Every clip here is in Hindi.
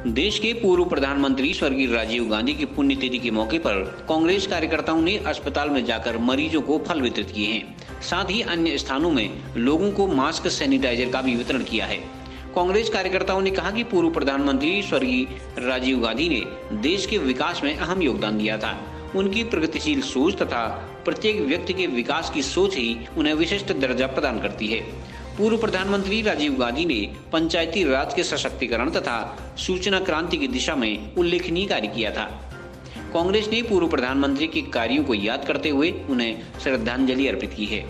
देश के पूर्व प्रधानमंत्री स्वर्गीय राजीव गांधी की पुण्यतिथि के मौके पर कांग्रेस कार्यकर्ताओं ने अस्पताल में जाकर मरीजों को फल वितरित किए हैं। साथ ही अन्य स्थानों में लोगों को मास्क, सैनिटाइजर का भी वितरण किया है। कांग्रेस कार्यकर्ताओं ने कहा कि पूर्व प्रधानमंत्री स्वर्गीय राजीव गांधी ने देश के विकास में अहम योगदान दिया था। उनकी प्रगतिशील सोच तथा प्रत्येक व्यक्ति के विकास की सोच ही उन्हें विशिष्ट दर्जा प्रदान करती है। पूर्व प्रधानमंत्री राजीव गांधी ने पंचायती राज के सशक्तिकरण तथा सूचना क्रांति की दिशा में उल्लेखनीय कार्य किया था। कांग्रेस ने पूर्व प्रधानमंत्री के कार्यों को याद करते हुए उन्हें श्रद्धांजलि अर्पित की है।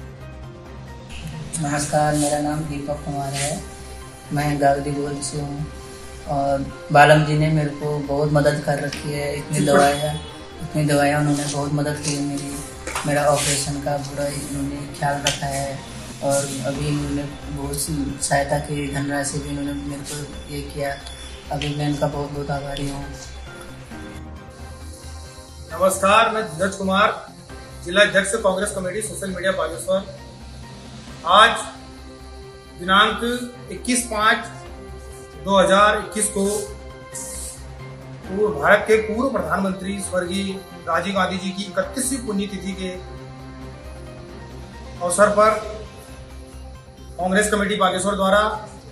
नमस्कार, मेरा नाम दीपक कुमार है। मैं गागदीगोल से हूँ और बालम जी ने मेरे को बहुत मदद कर रखी है। इतनी दवाइयाँ उन्होंने बहुत मदद की है। मेरा ऑपरेशन का पूरा इन्होंने ख्याल रखा है और अभी इन्होंने बहुत सहायता की, धनराशि भी इन्होंने मेरे को ये किया। अभी मैं इनका बहुत बहुत आभारी हूँ। नमस्कार, मैं धीरज कुमार, जिला अध्यक्ष Congress committee social media Bageshwar. आज दिनांक 21/5/2021 को भारत के पूर्व प्रधानमंत्री स्वर्गीय राजीव गांधी जी की 31वीं पुण्यतिथि के अवसर पर कांग्रेस कमेटी बागेश्वर द्वारा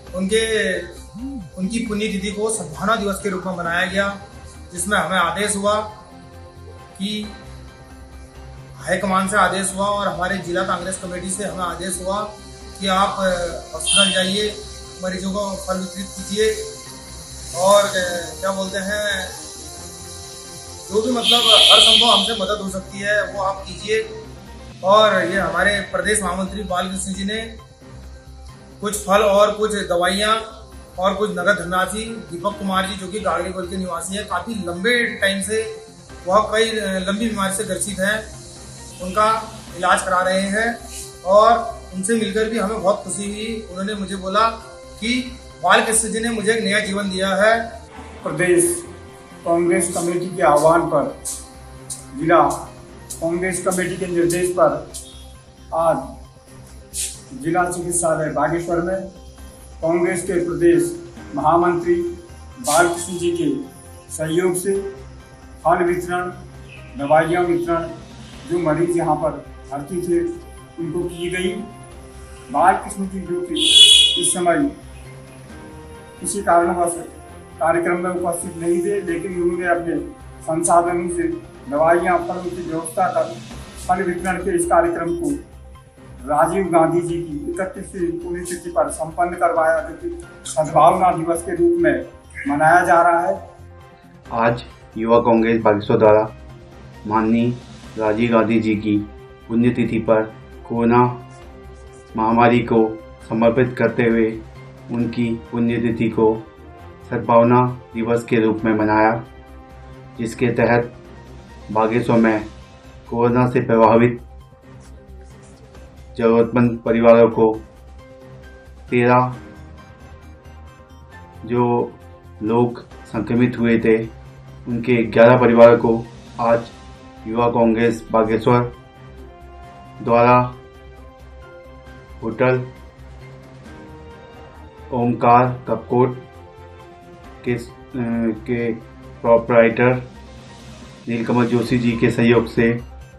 उनकी पुण्यतिथि को सद्भावना दिवस के रूप में मनाया गया, जिसमें हमें आदेश हुआ कि हाईकमान से आदेश हुआ और हमारे जिला कांग्रेस कमेटी से हमें आदेश हुआ कि आप अस्पताल जाइए, मरीजों को फल वितरित कीजिए और क्या बोलते हैं, जो भी मतलब हर संभव हमसे मदद हो सकती है वो आप कीजिए। और ये हमारे प्रदेश महामंत्री बालकृष्ण जी ने कुछ फल और कुछ दवाइयाँ और कुछ नगद धनराशि, दीपक कुमार जी जो कि गागदीगोल के निवासी हैं, काफ़ी लंबे टाइम से वह कई लंबी बीमारी से ग्रसित हैं, उनका इलाज करा रहे हैं और उनसे मिलकर भी हमें बहुत खुशी हुई। उन्होंने मुझे बोला कि बालकृष्ण जी ने मुझे एक नया जीवन दिया है। प्रदेश कांग्रेस कमेटी के आह्वान पर, जिला कांग्रेस कमेटी के निर्देश पर आज जिला चिकित्सालय बागेश्वर में कांग्रेस के प्रदेश महामंत्री बालकृष्ण जी के सहयोग से फल वितरण, दवाइयाँ वितरण, जो मरीज यहाँ पर भर्ती थे उनको की गई। बालकृष्ण जी जो कि इस समय किसी कारणवश कार्यक्रम में उपस्थित नहीं थे, लेकिन उन्होंने अपने संसाधनों से दवाइयाँ, फलों की व्यवस्था कर फल वितरण के इस कार्यक्रम को राजीव गांधी जी की 31वीं पुण्यतिथि पर संपन्न करवाया, जो कि सद्भावना दिवस के रूप में मनाया जा रहा है। आज युवा कांग्रेस बागेश्वर द्वारा माननीय राजीव गांधी जी की पुण्यतिथि पर कोरोना महामारी को समर्पित करते हुए उनकी पुण्यतिथि को सद्भावना दिवस के रूप में मनाया, जिसके तहत बागेश्वर में कोरोना से प्रभावित जरूरतमंद परिवारों को 13 जो लोग संक्रमित हुए थे उनके 11 परिवारों को आज युवा कांग्रेस बागेश्वर द्वारा होटल ओमकार कपकोट के प्रोपराइटर नीलकमल जोशी जी के सहयोग से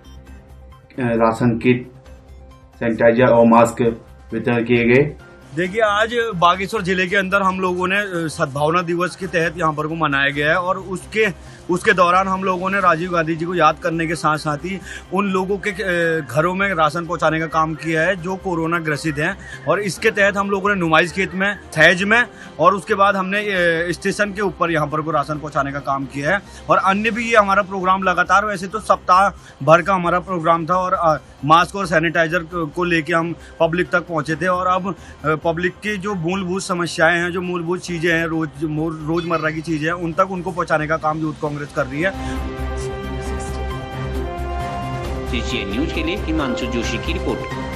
राशन किट, सैनिटाइजर और मास्क वितरण किए गए। देखिए, आज बागेश्वर जिले के अंदर हम लोगों ने सद्भावना दिवस के तहत यहाँ पर को मनाया गया है और उसके दौरान हम लोगों ने राजीव गांधी जी को याद करने के साथ साथ ही उन लोगों के घरों में राशन पहुँचाने का काम किया है जो कोरोना ग्रसित हैं। और इसके तहत हम लोगों ने नुमाइश खेत में, सहज में और उसके बाद हमने स्टेशन के ऊपर यहाँ पर को राशन पहुँचाने का काम किया है। और अन्य भी ये हमारा प्रोग्राम लगातार, वैसे तो सप्ताह भर का हमारा प्रोग्राम था और मास्क और सैनिटाइजर को लेके हम पब्लिक तक पहुँचे थे। और अब पब्लिक की जो मूलभूत समस्याएं हैं, जो मूलभूत चीज़ें हैं, रोजमर्रा की चीज़ें हैं, उन तक उनको पहुँचाने का काम यूथ कांग्रेस कर रही है। CCN न्यूज के लिए हिमांशु जोशी की रिपोर्ट।